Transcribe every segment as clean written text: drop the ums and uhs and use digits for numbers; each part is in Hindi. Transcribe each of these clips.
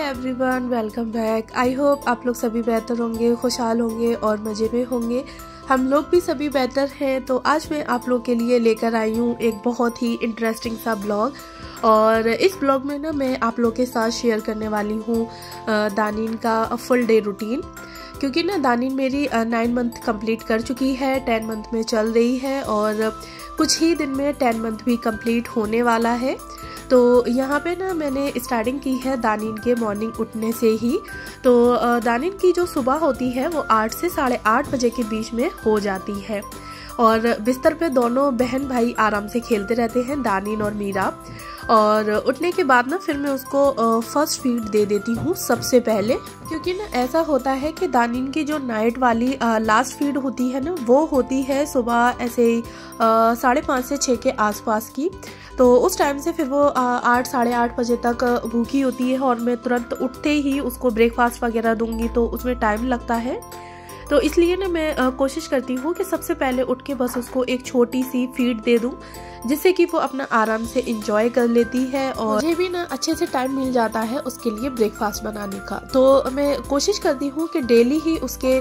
Everyone, welcome back. I hope आप लोग सभी बेहतर होंगे, खुशहाल होंगे और मज़े में होंगे। हम लोग भी सभी बेहतर हैं। तो आज मैं आप लोग के लिए लेकर आई हूँ एक बहुत ही इंटरेस्टिंग सा ब्लॉग। और इस ब्लॉग में ना मैं आप लोग के साथ शेयर करने वाली हूँ दानिन का फुल डे रूटीन। क्योंकि ना दानिन मेरी 9 मंथ कंप्लीट कर चुकी है, 10 मंथ में चल रही है और कुछ ही दिन में 10 मंथ भी कंप्लीट होने वाला है। तो यहाँ पे ना मैंने स्टार्टिंग की है दानिन के मॉर्निंग उठने से ही। तो दानिन की जो सुबह होती है वो 8 से 8:30 बजे के बीच में हो जाती है और बिस्तर पे दोनों बहन भाई आराम से खेलते रहते हैं, दानिन और मीरा। और उठने के बाद ना फिर मैं उसको फर्स्ट फीड दे देती हूँ सबसे पहले। क्योंकि ना ऐसा होता है कि दानिन की जो नाइट वाली लास्ट फीड होती है ना वो होती है सुबह ऐसे ही 5:30 से 6 के आसपास की। तो उस टाइम से फिर वो 8 साढ़े 8 बजे तक भूखी होती है और मैं तुरंत उठते ही उसको ब्रेकफास्ट वगैरह दूंगी तो उसमें टाइम लगता है। तो इसलिए ना मैं कोशिश करती हूँ कि सबसे पहले उठ के बस उसको एक छोटी सी फीड दे दूँ जिससे कि वो अपना आराम से इंजॉय कर लेती है और मुझे भी ना अच्छे से टाइम मिल जाता है उसके लिए ब्रेकफास्ट बनाने का। तो मैं कोशिश करती हूँ कि डेली ही उसके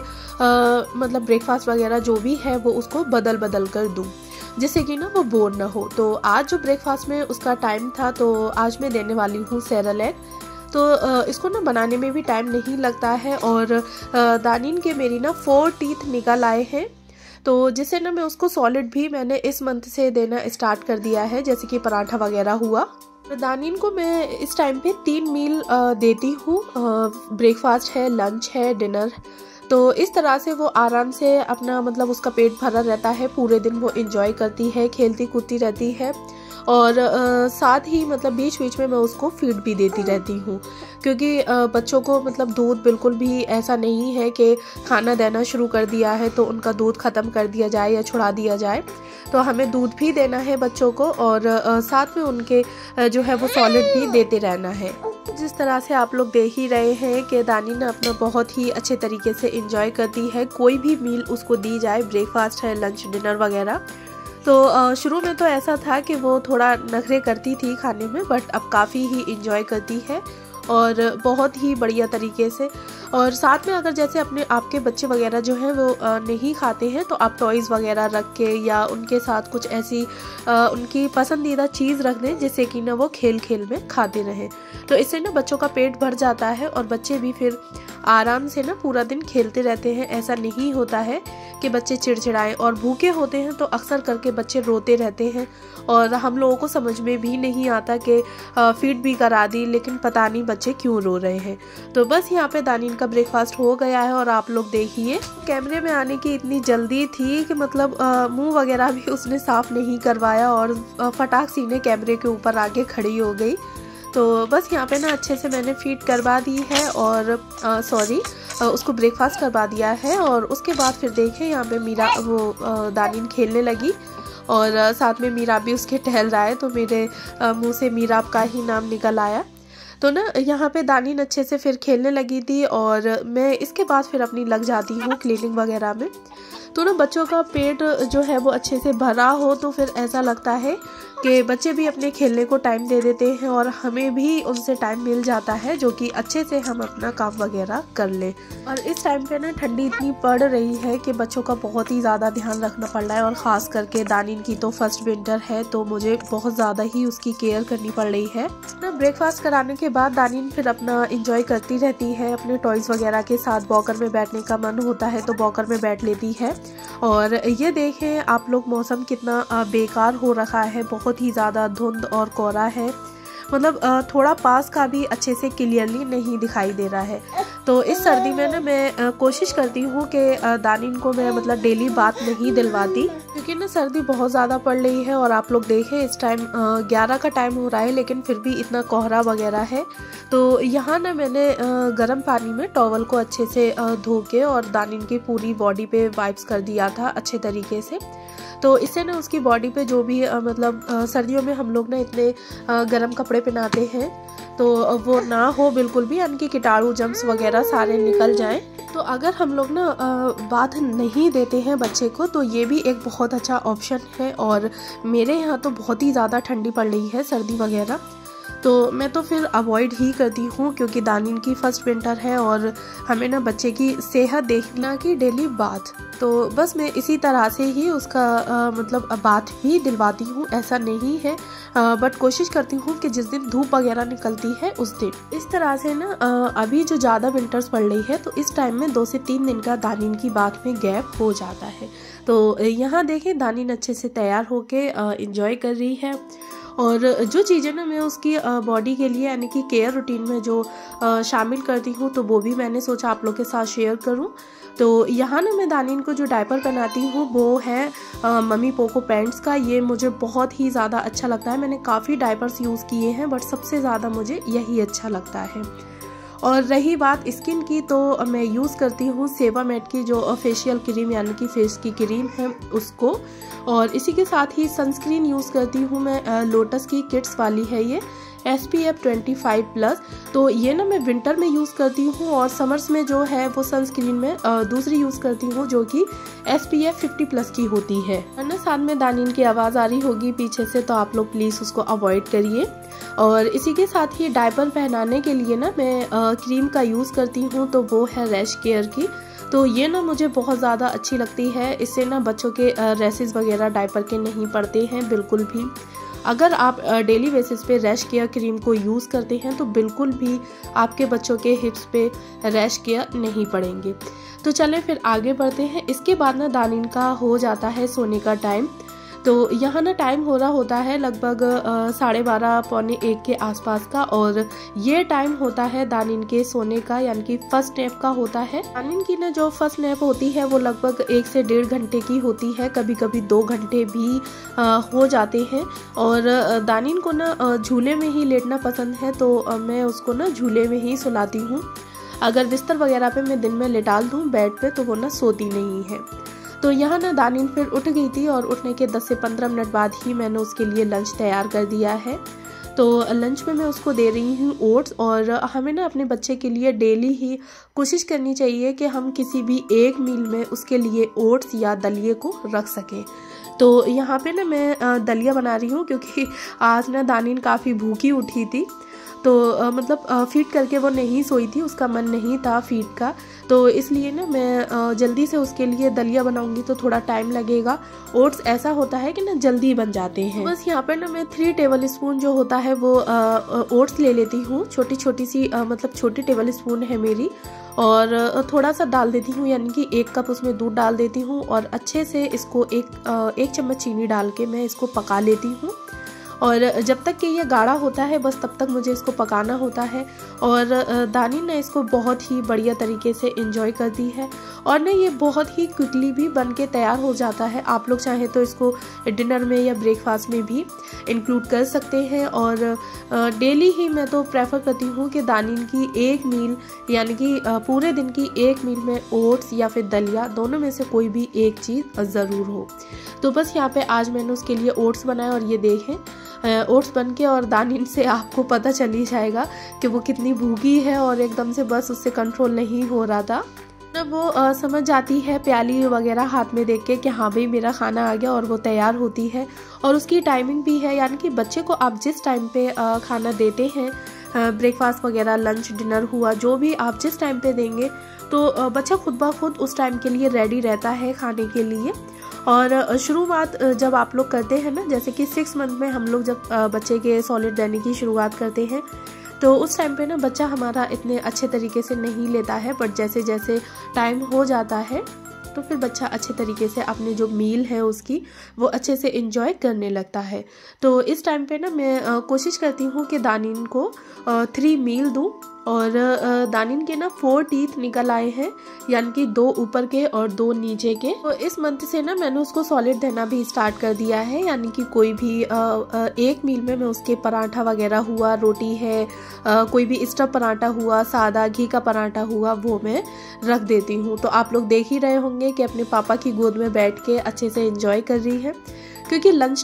मतलब ब्रेकफास्ट वगैरह जो भी है वो उसको बदल बदल कर दूँ जिससे कि ना वो बोर ना हो। तो आज जो ब्रेकफास्ट में उसका टाइम था तो आज मैं देने वाली हूँ सेरेलैक। तो इसको ना बनाने में भी टाइम नहीं लगता है और दानिन के मेरी ना 4 टीथ निकल आए हैं। तो जिससे ना मैं उसको सॉलिड भी मैंने इस मंथ से देना स्टार्ट कर दिया है, जैसे कि पराठा वगैरह हुआ। दानिन को मैं इस टाइम पे 3 मील देती हूँ, ब्रेकफास्ट है, लंच है, डिनर। तो इस तरह से वो आराम से अपना मतलब उसका पेट भरा रहता है, पूरे दिन वो एंजॉय करती है, खेलती कूदती रहती है और साथ ही मतलब बीच बीच में मैं उसको फीड भी देती रहती हूँ। क्योंकि बच्चों को मतलब दूध बिल्कुल भी ऐसा नहीं है कि खाना देना शुरू कर दिया है तो उनका दूध ख़त्म कर दिया जाए या छुड़ा दिया जाए। तो हमें दूध भी देना है बच्चों को और साथ में उनके जो है वो सॉलिड भी देते रहना है। जिस तरह से आप लोग देख ही रहे हैं कि दानिन अपना बहुत ही अच्छे तरीके से एंजॉय करती है, कोई भी मील उसको दी जाए, ब्रेकफास्ट है, लंच, डिनर वगैरह। तो शुरू में तो ऐसा था कि वो थोड़ा नखरे करती थी खाने में, बट अब काफ़ी ही एंजॉय करती है और बहुत ही बढ़िया तरीके से। और साथ में अगर जैसे अपने आपके बच्चे वगैरह जो हैं वो नहीं खाते हैं तो आप टॉयज़ वगैरह रख के या उनके साथ कुछ ऐसी उनकी पसंदीदा चीज़ रख दें जिससे कि ना वो खेल खेल में खाते रहें। तो इससे ना बच्चों का पेट भर जाता है और बच्चे भी फिर आराम से ना पूरा दिन खेलते रहते हैं। ऐसा नहीं होता है कि बच्चे चिड़चिड़ाएं और भूखे होते हैं तो अक्सर करके बच्चे रोते रहते हैं और हम लोगों को समझ में भी नहीं आता कि फीड भी करा दी लेकिन पता नहीं बच्चे क्यों रो रहे हैं। तो बस यहाँ पे दानिन का ब्रेकफास्ट हो गया है और आप लोग देखिए कैमरे में आने की इतनी जल्दी थी कि मतलब मुंह वगैरह भी उसने साफ नहीं करवाया और फटाक सीने कैमरे के ऊपर आके खड़ी हो गई। तो बस यहाँ पे ना अच्छे से मैंने फीड करवा दी है और उसको ब्रेकफास्ट करवा दिया है। और उसके बाद फिर देखें यहाँ पे मीरा वो दानिन खेलने लगी और साथ में मीरा भी उसके टहल रहा है तो मेरे मुंह से मीरा का ही नाम निकल आया। तो ना यहाँ पे दानिन अच्छे से फिर खेलने लगी थी और मैं इसके बाद फिर अपनी लग जाती हूँ क्लीनिंग वगैरह में। तो ना बच्चों का पेट जो है वो अच्छे से भरा हो तो फिर ऐसा लगता है कि बच्चे भी अपने खेलने को टाइम दे देते हैं और हमें भी उनसे टाइम मिल जाता है जो कि अच्छे से हम अपना काम वगैरह कर लें। और इस टाइम पे ना ठंडी इतनी पड़ रही है कि बच्चों का बहुत ही ज़्यादा ध्यान रखना पड़ रहा है और ख़ास करके दानिन की तो फर्स्ट विंटर है तो मुझे बहुत ज़्यादा ही उसकी केयर करनी पड़ रही है ना। ब्रेकफास्ट कराने के बाद दानिन फिर अपना इंजॉय करती रहती है अपने टॉयज़ वगैरह के साथ। वॉकर में बैठने का मन होता है तो वॉकर में बैठ लेती है। और ये देखें आप लोग मौसम कितना बेकार हो रखा है, बहुत ही ज़्यादा धुंध और कोहरा है, मतलब थोड़ा पास का भी अच्छे से क्लियरली नहीं दिखाई दे रहा है। तो इस सर्दी में ना मैं कोशिश करती हूँ कि दानिन को मैं मतलब डेली बात नहीं दिलवाती क्योंकि ना सर्दी बहुत ज़्यादा पड़ रही है। और आप लोग देखें इस टाइम 11 का टाइम हो रहा है लेकिन फिर भी इतना कोहरा वगैरह है। तो यहाँ ना मैंने गर्म पानी में टॉवल को अच्छे से धो के और दानिन की पूरी बॉडी पे वाइप्स कर दिया था अच्छे तरीके से। तो इससे ना उसकी बॉडी पे जो भी मतलब सर्दियों में हम लोग ना इतने गर्म कपड़े पहनाते हैं तो वो ना हो बिल्कुल भी, यानी कि कीटाणु जम्स वगैरह सारे निकल जाएं। तो अगर हम लोग ना बात नहीं देते हैं बच्चे को तो ये भी एक बहुत अच्छा ऑप्शन है। और मेरे यहाँ तो बहुत ही ज़्यादा ठंडी पड़ रही है सर्दी वगैरह तो मैं तो फिर अवॉइड ही करती हूँ, क्योंकि दानिन की फर्स्ट विंटर है और हमें ना बच्चे की सेहत देखना की डेली बाथ, तो बस मैं इसी तरह से ही उसका मतलब बाथ भी दिलवाती हूँ। ऐसा नहीं है, बट कोशिश करती हूँ कि जिस दिन धूप वगैरह निकलती है उस दिन। इस तरह से ना अभी जो ज़्यादा विंटर्स पड़ रही है तो इस टाइम में 2 से 3 दिन का दानिन की बाथ में गैप हो जाता है। तो यहाँ देखें दानिन अच्छे से तैयार होके एंजॉय कर रही है। और जो चीज़ें ना मैं उसकी बॉडी के लिए यानी कि केयर रूटीन में जो शामिल करती हूँ तो वो भी मैंने सोचा आप लोग के साथ शेयर करूँ। तो यहाँ ना मैं दानिन को जो डायपर पहनाती हूँ वो है मम्मी पोको पैंट्स का। ये मुझे बहुत ही ज़्यादा अच्छा लगता है। मैंने काफ़ी डायपर्स यूज़ किए हैं बट सबसे ज़्यादा मुझे यही अच्छा लगता है। और रही बात स्किन की तो मैं यूज़ करती हूँ सेवामेट की जो फेशियल क्रीम यानी कि फेस की क्रीम है उसको, और इसी के साथ ही सनस्क्रीन यूज़ करती हूँ मैं लोटस की किड्स वाली है ये SPF 25+। तो ये ना मैं विंटर में यूज़ करती हूँ और समर्स में जो है वो सनस्क्रीन में दूसरी यूज़ करती हूँ जो कि SPF 50+ की होती है। वरना साथ में दानिन की आवाज़ आ रही होगी पीछे से, तो आप लोग प्लीज़ उसको अवॉइड करिए। और इसी के साथ ही डायपर पहनाने के लिए ना मैं क्रीम का यूज़ करती हूँ, तो वो है रैश केयर की। तो ये ना मुझे बहुत ज़्यादा अच्छी लगती है। इससे ना बच्चों के रैशेस वगैरह डायपर के नहीं पड़ते हैं बिल्कुल भी। अगर आप डेली बेसिस पे रैश केयर क्रीम को यूज़ करते हैं तो बिल्कुल भी आपके बच्चों के हिप्स पे रैश केयर नहीं पड़ेंगे। तो चलें फिर आगे बढ़ते हैं। इसके बाद ना दानिन का हो जाता है सोने का टाइम। तो यहाँ ना टाइम हो रहा होता है लगभग 12:30 पौने 1 के आसपास का, और ये टाइम होता है दानिन के सोने का यानी कि फर्स्ट नैप का होता है। दानिन की ना जो फर्स्ट नैप होती है वो लगभग 1 से 1.5 घंटे की होती है, कभी कभी 2 घंटे भी हो जाते हैं। और दानिन को ना झूले में ही लेटना पसंद है, तो मैं उसको ना झूले में ही सुलाती हूँ। अगर बिस्तर वगैरह पे मैं दिन में लेटाल दूँ बेड पे तो वो ना सोती नहीं है। तो यहाँ ना दानिन फिर उठ गई थी और उठने के 10 से 15 मिनट बाद ही मैंने उसके लिए लंच तैयार कर दिया है। तो लंच में मैं उसको दे रही हूँ ओट्स, और हमें ना अपने बच्चे के लिए डेली ही कोशिश करनी चाहिए कि हम किसी भी एक मील में उसके लिए ओट्स या दलिए को रख सकें। तो यहाँ पे ना मैं दलिया बना रही हूँ क्योंकि आज ना दानिन काफ़ी भूखी उठी थी, तो मतलब फीड करके वो नहीं सोई थी, उसका मन नहीं था फीड का, तो इसलिए ना मैं जल्दी से उसके लिए दलिया बनाऊंगी तो थोड़ा टाइम लगेगा। ओट्स ऐसा होता है कि ना जल्दी बन जाते हैं। बस यहाँ पे ना मैं 3 टेबल स्पून जो होता है वो ओट्स ले लेती हूँ, छोटी छोटी सी मतलब छोटी टेबल स्पून है मेरी, और थोड़ा सा डाल देती हूँ यानी कि 1 कप उसमें दूध डाल देती हूँ, और अच्छे से इसको एक चम्मच चीनी डाल के मैं इसको पका लेती हूँ। और जब तक कि ये गाढ़ा होता है बस तब तक मुझे इसको पकाना होता है। और दानिन ने इसको बहुत ही बढ़िया तरीके से एंजॉय करती है, और ना ये बहुत ही क्विकली भी बन के तैयार हो जाता है। आप लोग चाहें तो इसको डिनर में या ब्रेकफास्ट में भी इंक्लूड कर सकते हैं। और डेली ही मैं तो प्रेफर करती हूँ कि दानिन की एक मील यानी कि पूरे दिन की एक मील में ओट्स या फिर दलिया दोनों में से कोई भी एक चीज़ ज़रूर हो। तो बस यहाँ पे आज मैंने उसके लिए ओट्स बनाए, और ये देखें ओट्स बन के, और दानिन से आपको पता चल ही जाएगा कि वो कितनी भूखी है, और एकदम से बस उससे कंट्रोल नहीं हो रहा था। जब वो समझ जाती है प्याली वगैरह हाथ में देख के कि हाँ भाई मेरा खाना आ गया, और वो तैयार होती है। और उसकी टाइमिंग भी है, यानी कि बच्चे को आप जिस टाइम पे खाना देते हैं, ब्रेकफास्ट वगैरह लंच डिनर हुआ जो भी आप जिस टाइम पे देंगे, तो बच्चा खुद ब खुद उस टाइम के लिए रेडी रहता है खाने के लिए। और शुरुआत जब आप लोग करते हैं ना, जैसे कि 6 मंथ में हम लोग जब बच्चे के सॉलिड देने की शुरुआत करते हैं, तो उस टाइम पे ना बच्चा हमारा इतने अच्छे तरीके से नहीं लेता है, बट जैसे जैसे टाइम हो जाता है तो फिर बच्चा अच्छे तरीके से अपने जो मील है उसकी वो अच्छे से एंजॉय करने लगता है। तो इस टाइम पे ना मैं कोशिश करती हूँ कि दानिन को 3 मील दूँ, और दानिन के ना 4 टीथ निकल आए हैं, यानी कि 2 ऊपर के और 2 नीचे के। तो इस मंथ से ना मैंने उसको सॉलिड देना भी स्टार्ट कर दिया है, यानी कि कोई भी एक मील में मैं उसके पराठा वगैरह हुआ, रोटी है, कोई भी स्टफ पराठा हुआ, सादा घी का पराठा हुआ, वो मैं रख देती हूँ। तो आप लोग देख ही रहे होंगे कि अपने पापा की गोद में बैठ के अच्छे से एंजॉय कर रही है, क्योंकि लंच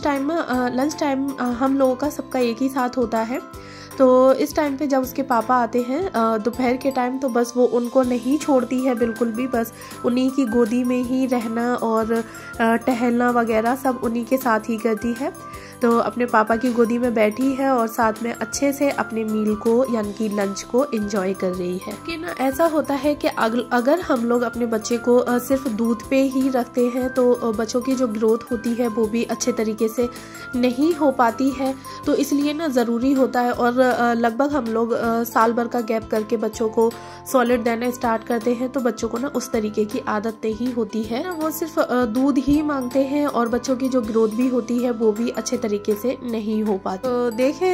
टाइम हम लोगों का सबका एक ही साथ होता है। तो इस टाइम पे जब उसके पापा आते हैं दोपहर के टाइम, तो बस वो उनको नहीं छोड़ती है बिल्कुल भी, बस उन्हीं की गोदी में ही रहना और टहलना वगैरह सब उन्हीं के साथ ही करती है। तो अपने पापा की गोदी में बैठी है और साथ में अच्छे से अपने मील को यानी कि लंच को एंजॉय कर रही है। कि ना ऐसा होता है कि अगर हम लोग अपने बच्चे को सिर्फ दूध पे ही रखते हैं तो बच्चों की जो ग्रोथ होती है वो भी अच्छे तरीके से नहीं हो पाती है। तो इसलिए ना ज़रूरी होता है, और लगभग हम लोग साल भर का गैप करके बच्चों को सॉलिड देना स्टार्ट करते हैं, तो बच्चों को ना उस तरीके की आदत नहीं होती है। वो सिर्फ दूध ही मांगते हैं और बच्चों की जो ग्रोथ भी होती है वो भी अच्छे तरीके से नहीं हो पाती। तो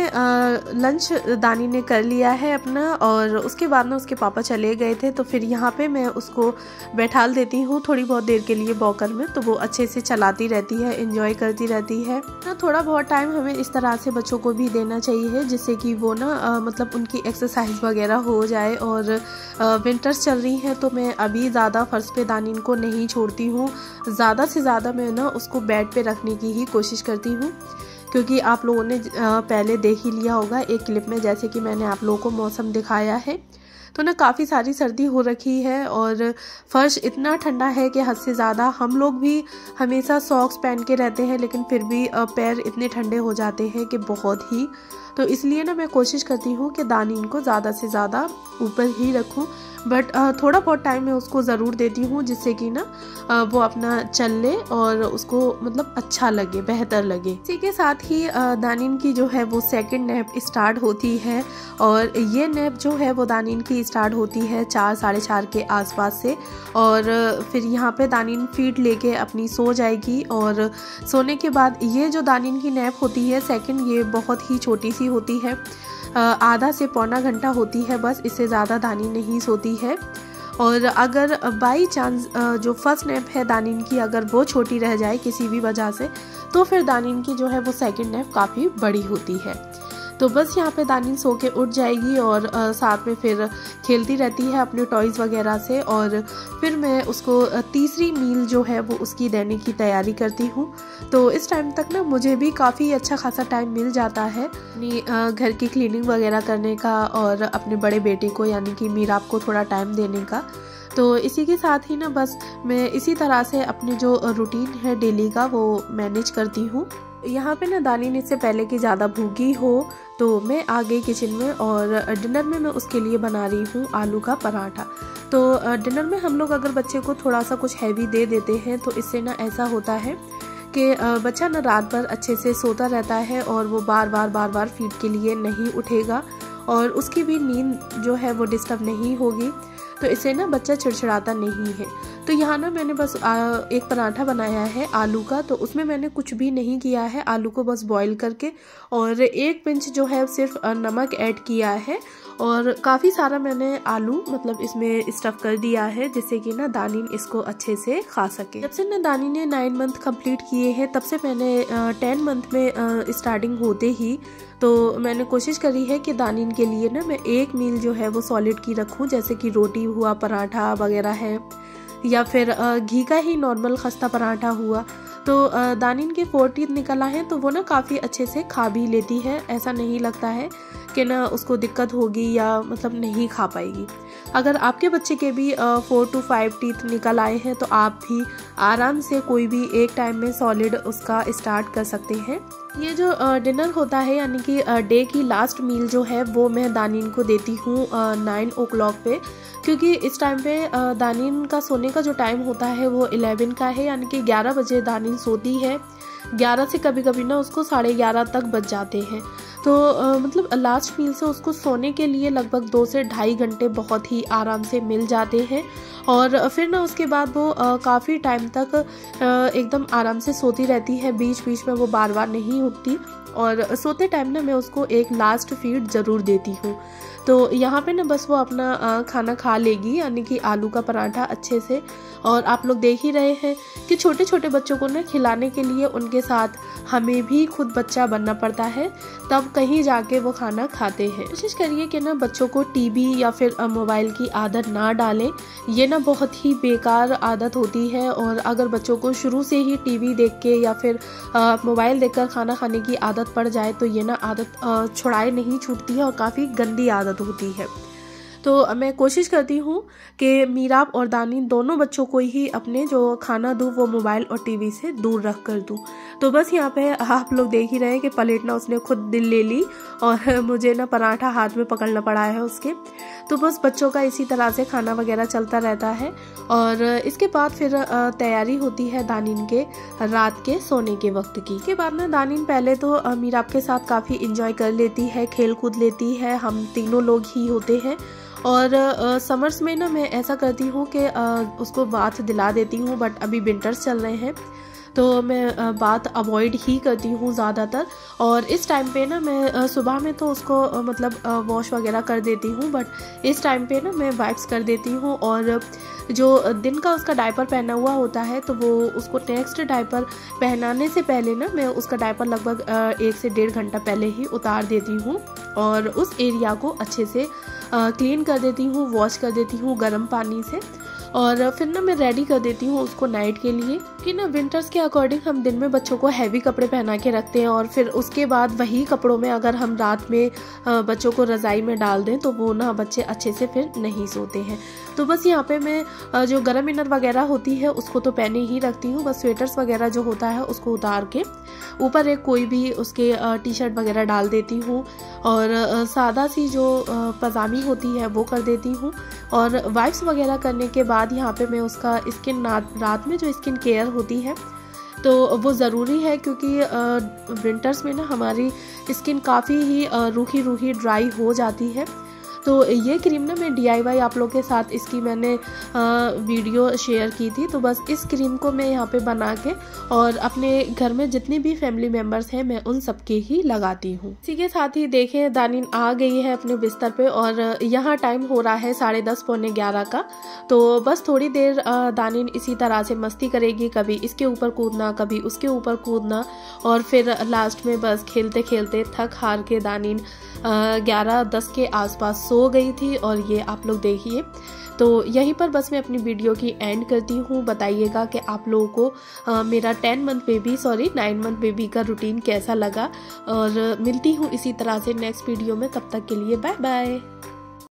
देखें लंच दानी ने कर लिया है अपना, और उसके बाद ना उसके पापा चले गए थे, तो फिर यहाँ पे मैं उसको बैठाल देती हूँ थोड़ी बहुत देर के लिए वॉकर में। तो वो अच्छे से चलाती रहती है, एंजॉय करती रहती है ना। थोड़ा बहुत टाइम हमें इस तरह से बच्चों को भी देना चाहिए जिससे कि वो ना मतलब उनकी एक्सरसाइज वगैरह हो जाए। और विंटर्स चल रही हैं तो मैं अभी ज़्यादा फर्श पे दानिन को नहीं छोड़ती हूँ, ज़्यादा से ज़्यादा मैं ना उसको बेड पे रखने की ही कोशिश करती हूँ, क्योंकि आप लोगों ने पहले देख ही लिया होगा एक क्लिप में, जैसे कि मैंने आप लोगों को मौसम दिखाया है। तो ना काफ़ी सारी सर्दी हो रखी है और फर्श इतना ठंडा है कि हद से ज़्यादा। हम लोग भी हमेशा सॉक्स पहन के रहते हैं लेकिन फिर भी पैर इतने ठंडे हो जाते हैं कि बहुत ही। तो इसलिए ना मैं कोशिश करती हूँ कि दानिन को ज़्यादा से ज़्यादा ऊपर ही रखूँ, बट थोड़ा बहुत टाइम मैं उसको ज़रूर देती हूँ जिससे कि ना वो अपना चल ले और उसको मतलब अच्छा लगे, बेहतर लगे। इसी के साथ ही दानिन की जो है वो सेकंड नैप स्टार्ट होती है, और ये नैप जो है वो दानिन की स्टार्ट होती है 4 साढ़े 4 के आसपास से। और फिर यहाँ पे दानिन फीड लेके अपनी सो जाएगी, और सोने के बाद ये जो दानिन की नैप होती है सेकंड, ये बहुत ही छोटी सी होती है, आधा से पौना घंटा होती है बस, इससे ज़्यादा दानिन नहीं सोती है। और अगर बाई चांस जो फर्स्ट नैप है दानिन की अगर वो छोटी रह जाए किसी भी वजह से, तो फिर दानिन की जो है वो सेकंड नैप काफ़ी बड़ी होती है। तो बस यहाँ पे दानिन सो के उठ जाएगी और साथ में फिर खेलती रहती है अपने टॉयज़ वगैरह से। और फिर मैं उसको तीसरी मील जो है वो उसकी देने की तैयारी करती हूँ। तो इस टाइम तक ना मुझे भी काफ़ी अच्छा खासा टाइम मिल जाता है अपनी घर की क्लीनिंग वगैरह करने का और अपने बड़े बेटे को यानी कि मीराब को थोड़ा टाइम देने का। तो इसी के साथ ही ना बस मैं इसी तरह से अपने जो रूटीन है डेली का वो मैनेज करती हूँ। यहाँ पे ना दानिन इससे पहले कि ज़्यादा भूखी हो तो मैं आ गई किचन में, और डिनर में मैं उसके लिए बना रही हूँ आलू का पराठा। तो डिनर में हम लोग अगर बच्चे को थोड़ा सा कुछ हैवी दे देते हैं तो इससे ना ऐसा होता है कि बच्चा ना रात भर अच्छे से सोता रहता है और वो बार बार फीड के लिए नहीं उठेगा, और उसकी भी नींद जो है वो डिस्टर्ब नहीं होगी। तो इससे ना बच्चा चिड़चिड़ाता नहीं है। तो यहाँ ना मैंने बस एक पराठा बनाया है आलू का, तो उसमें मैंने कुछ भी नहीं किया है, आलू को बस बॉईल करके और एक पिंच जो है सिर्फ नमक ऐड किया है, और काफ़ी सारा मैंने आलू मतलब इसमें स्टफ़ कर दिया है जिससे कि ना दानिन इसको अच्छे से खा सके। जब से ना दानिन ने 9 मंथ कंप्लीट किए हैं तब से मैंने 10 मंथ में स्टार्टिंग होते ही तो मैंने कोशिश करी है कि दानिन के लिए ना मैं एक मील जो है वो सॉलिड की रखूं, जैसे कि रोटी हुआ, पराठा वगैरह है, या फिर घी का ही नॉर्मल खस्ता पराठा हुआ। तो दानिन के 4 टीथ निकल आए हैं तो वो ना काफ़ी अच्छे से खा भी लेती है, ऐसा नहीं लगता है कि ना उसको दिक्कत होगी या मतलब नहीं खा पाएगी। अगर आपके बच्चे के भी 4 to 5 टीथ निकल आए हैं तो आप भी आराम से कोई भी एक टाइम में सॉलिड उसका स्टार्ट कर सकते हैं। ये जो डिनर होता है यानी कि डे की लास्ट मील जो है वो मैं दानिन को देती हूँ 9 o'clock पे, क्योंकि इस टाइम पे दानिन का सोने का जो टाइम होता है वो 11 का है, यानी कि 11 बजे दानिन सोती है। 11 से कभी कभी ना उसको 11:30 तक बज जाते हैं। तो मतलब लास्ट मील से उसको सोने के लिए लगभग 2 से 2.5 घंटे बहुत ही आराम से मिल जाते हैं, और फिर ना उसके बाद वो काफ़ी टाइम तक एकदम आराम से सोती रहती है, बीच बीच में वो बार बार नहीं उठती, और सोते टाइम ना मैं उसको एक लास्ट फीड ज़रूर देती हूँ। तो यहाँ पे ना बस वो अपना खाना खा लेगी यानी कि आलू का पराठा अच्छे से। और आप लोग देख ही रहे हैं कि छोटे छोटे बच्चों को ना खिलाने के लिए उनके साथ हमें भी खुद बच्चा बनना पड़ता है, तब कहीं जाके वो खाना खाते हैं। कोशिश करिए कि ना बच्चों को टीवी या फिर मोबाइल की आदत ना डालें, ये ना बहुत ही बेकार आदत होती है। और अगर बच्चों को शुरू से ही टीवी देख के या फिर मोबाइल देखकर खाना खाने की आदत पड़ जाए तो ये ना आदत छुड़ाए नहीं छूटती है और काफ़ी गंदी आदत होती है। तो मैं कोशिश करती हूँ कि मीराब और दानिन दोनों बच्चों को ही अपने जो खाना दूँ वो मोबाइल और टीवी से दूर रख कर दूँ। तो बस यहाँ पे आप लोग देख ही रहे हैं कि प्लेट ना उसने खुद दिल ले ली और मुझे ना पराठा हाथ में पकड़ना पड़ा है उसके। तो बस बच्चों का इसी तरह से खाना वगैरह चलता रहता है और इसके बाद फिर तैयारी होती है दानिन के रात के सोने के वक्त की। इसके बाद ना दानिन पहले तो मीराब के साथ काफ़ी इंजॉय कर लेती है, खेल कूद लेती है, हम तीनों लोग ही होते हैं। और समर्स में ना मैं ऐसा करती हूँ कि उसको बाथ दिला देती हूँ, बट अभी विंटर्स चल रहे हैं तो मैं बात अवॉइड ही करती हूँ ज़्यादातर। और इस टाइम पे ना मैं सुबह में तो उसको मतलब वॉश वगैरह कर देती हूँ, बट इस टाइम पे ना मैं वाइप्स कर देती हूँ। और जो दिन का उसका डायपर पहना हुआ होता है तो वो उसको नेक्स्ट डायपर पहनाने से पहले ना मैं उसका डायपर लगभग 1 से 1.5 घंटा पहले ही उतार देती हूँ और उस एरिया को अच्छे से क्लीन कर देती हूँ, वॉश कर देती हूँ गर्म पानी से। और फिर ना मैं रेडी कर देती हूँ उसको नाइट के लिए कि ना विंटर्स के अकॉर्डिंग हम दिन में बच्चों को हैवी कपड़े पहना के रखते हैं और फिर उसके बाद वही कपड़ों में अगर हम रात में बच्चों को रज़ाई में डाल दें तो वो ना बच्चे अच्छे से फिर नहीं सोते हैं। तो बस यहाँ पे मैं जो गर्म इनर वगैरह होती है उसको तो पहने ही रखती हूँ, बस स्वेटर्स वगैरह जो होता है उसको उतार के ऊपर एक कोई भी उसके टी शर्ट वगैरह डाल देती हूँ और सादा सी जो पजामी होती है वो कर देती हूँ। और वाइप्स वगैरह करने के बाद यहाँ पे मैं उसका स्किन रात में जो स्किन केयर होती है तो वो ज़रूरी है, क्योंकि विंटर्स में ना हमारी स्किन काफ़ी ही रूखी रूखी ड्राई हो जाती है। तो ये क्रीम ना मैं DIY आप लोग के साथ इसकी मैंने वीडियो शेयर की थी। तो बस इस क्रीम को मैं यहाँ पे बना के और अपने घर में जितने भी फैमिली मेम्बर्स हैं मैं उन सबके ही लगाती हूँ। इसी के साथ ही देखें दानिन आ गई है अपने बिस्तर पे और यहाँ टाइम हो रहा है 10:30 पौने 11 का। तो बस थोड़ी देर दानिन इसी तरह से मस्ती करेगी, कभी इसके ऊपर कूदना कभी उसके ऊपर कूदना और फिर लास्ट में बस खेलते खेलते थक हार के दानिन 11-10 के आसपास सो गई थी। और ये आप लोग देखिए। तो यहीं पर बस मैं अपनी वीडियो की एंड करती हूँ। बताइएगा कि आप लोगों को मेरा 9 मंथ बेबी का रूटीन कैसा लगा और मिलती हूँ इसी तरह से नेक्स्ट वीडियो में। तब तक के लिए बाय बाय।